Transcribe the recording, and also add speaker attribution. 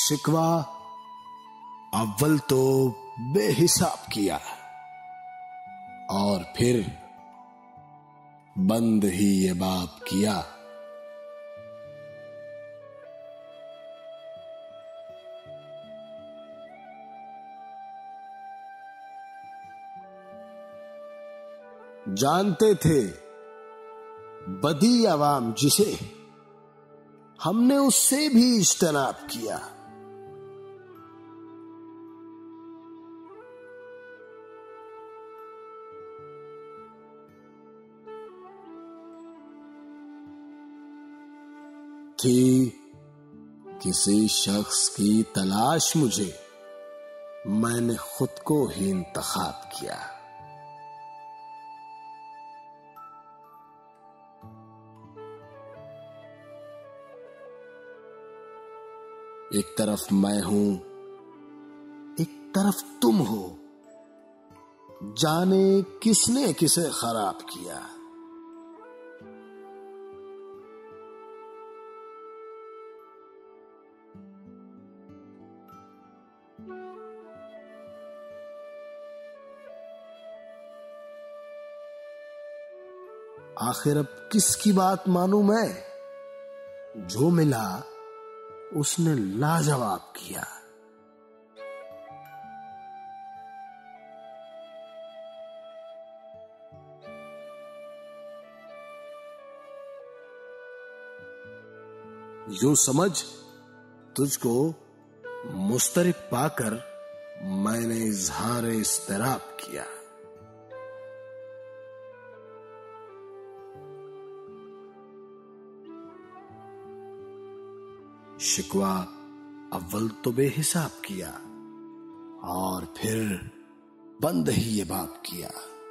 Speaker 1: शिकवा अव्वल तो बेहिसाब किया और फिर बंद ही ये बाप किया। जानते थे बदी अवाम जिसे, हमने उससे भी इज्तनाब किया। थी किसी शख्स की तलाश मुझे, मैंने खुद को ही इंतखाब किया। एक तरफ मैं हूं, एक तरफ तुम हो, जाने किसने किसे खराब किया। आखिर अब किसकी बात मानूं मैं? जो मिला उसने लाजवाब किया। यूं समझ, तुझको मुस्तरिब पाकर मैंने इजहार इस्तराब किया। शिकवा अव्वल तो बेहिसाब किया और फिर बंद ही ये बाप किया।